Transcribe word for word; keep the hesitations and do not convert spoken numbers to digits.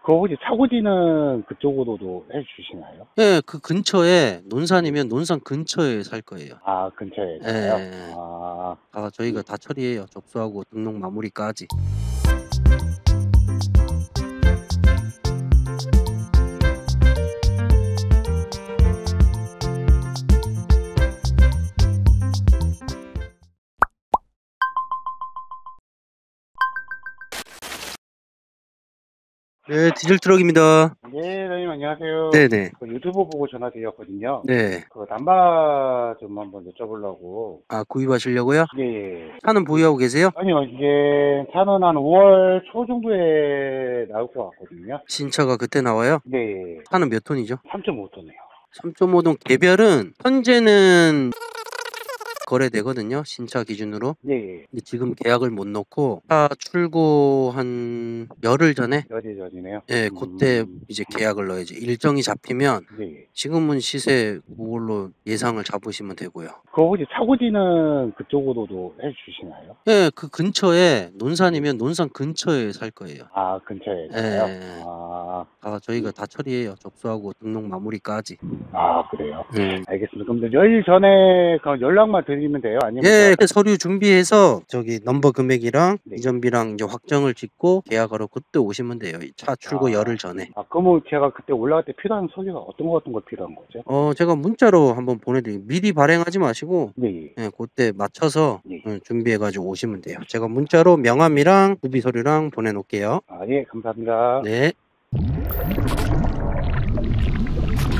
그 혹시 차고지는 그쪽으로도 해주시나요? 예, 그 근처에 논산이면 논산 근처에 살 거예요. 아, 근처에서요? 예. 아, 아, 저희가 음. 다 처리해요. 접수하고 등록 마무리까지. 네, 디젤 트럭입니다. 네, 선생님 안녕하세요. 네네. 그 유튜브 보고 전화드렸거든요. 네. 그 남바 좀 한번 여쭤보려고. 아, 구입하시려고요? 예, 예. 차는 보유하고 계세요? 아니요, 이게 차는 한 오월 초 정도에 나올 것 같거든요. 신차가 그때 나와요? 네, 차는 몇 톤이죠? 삼 점 오 톤이요. 삼 점 오 톤 개별은 현재는 거래되거든요. 신차 기준으로. 네, 예. 근데 지금 계약을 못 넣고 차 출고 한 열흘 전에 열일 전이네요. 예, 그때 음, 이제 계약을 넣어야지. 일정이 잡히면 네, 예. 지금은 시세 그걸로 예상을 잡으시면 되고요. 그 혹시 차고지는 그쪽으로도 해주시나요? 예, 그 근처에 논산이면 논산 근처에 살 거예요. 아, 근처에서요? 예. 아, 아, 저희가 다 처리해요. 접수하고 등록 마무리까지. 아, 그래요? 음. 알겠습니다. 그럼 열일 전에 그 연락만 드리면 돼요? 아니면 예, 제가- 서류 준비해서 저기 넘버 금액이랑 네. 이전비랑 이제 확정을 짓고 계약하러 그때 오시면 돼요. 이 차 출고 아. 열흘 전에. 아, 그러면 제가 그때 올라갈 때 필요한 서류가 어떤 거 어떤 거 필요한 거죠? 어, 제가 문자로 한번 보내드릴게요. 미리 발행하지 마시고 네. 예, 그때 맞춰서 네. 예, 준비해가지고 오시면 돼요. 제가 문자로 명함이랑 구비 서류랑 보내놓을게요. 아, 예, 감사합니다. 네.